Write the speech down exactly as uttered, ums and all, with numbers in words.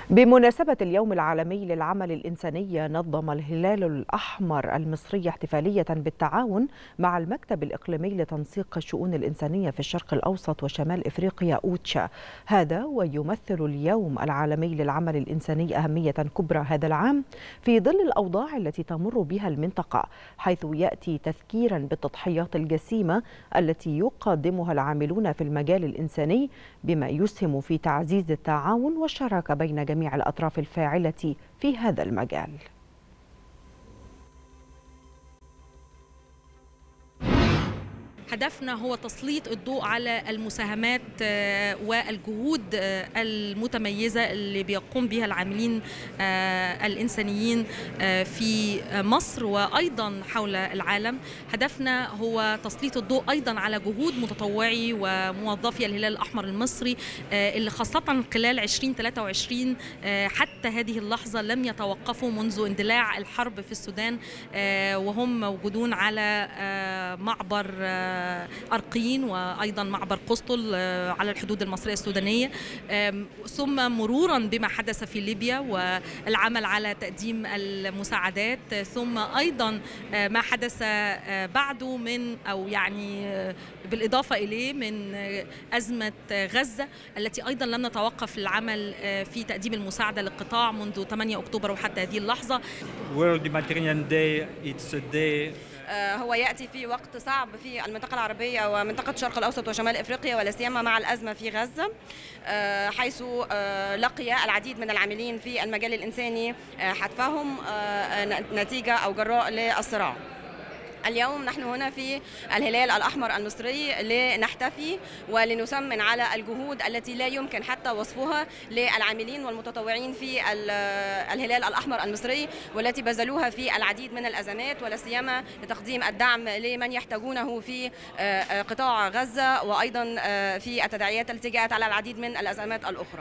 بمناسبة اليوم العالمي للعمل الإنساني، نظم الهلال الأحمر المصري احتفالية بالتعاون مع المكتب الإقليمي لتنسيق الشؤون الإنسانية في الشرق الأوسط وشمال إفريقيا أوتشا. هذا ويمثل اليوم العالمي للعمل الإنساني أهمية كبرى هذا العام في ظل الأوضاع التي تمر بها المنطقة، حيث يأتي تذكيرا بالتضحيات الجسيمة التي يقدمها العاملون في المجال الإنساني، بما يسهم في تعزيز التعاون والشراكة بين جميع الأطراف الفاعلة في هذا المجال. هدفنا هو تسليط الضوء على المساهمات والجهود المتميزة اللي بيقوم بها العاملين الإنسانيين في مصر وأيضا حول العالم. هدفنا هو تسليط الضوء أيضا على جهود متطوعي وموظفي الهلال الأحمر المصري اللي خاصة خلال ألفين وثلاثة وعشرين حتى هذه اللحظة لم يتوقفوا منذ اندلاع الحرب في السودان، وهم موجودون على معبر أرقين وأيضا معبر قسطل على الحدود المصرية السودانية، ثم مرورا بما حدث في ليبيا والعمل على تقديم المساعدات، ثم أيضا ما حدث بعده من أو يعني بالإضافة إليه من أزمة غزة التي أيضا لم نتوقف العمل في تقديم المساعدة للقطاع منذ ثمانية أكتوبر وحتى هذه اللحظة. World Humanitarian Day, it's a day هو يأتي في وقت صعب في المنطقة العربية ومنطقة الشرق الأوسط وشمال إفريقيا، ولا سيما مع الأزمة في غزة، حيث لقي العديد من العاملين في المجال الإنساني حتفهم نتيجة أو جراء للصراع. اليوم نحن هنا في الهلال الأحمر المصري لنحتفي ولنسمن على الجهود التي لا يمكن حتى وصفها للعاملين والمتطوعين في الهلال الأحمر المصري، والتي بذلوها في العديد من الأزمات، ولا سيما لتقديم الدعم لمن يحتاجونه في قطاع غزة، وأيضا في التداعيات التي جاءت على العديد من الأزمات الأخرى.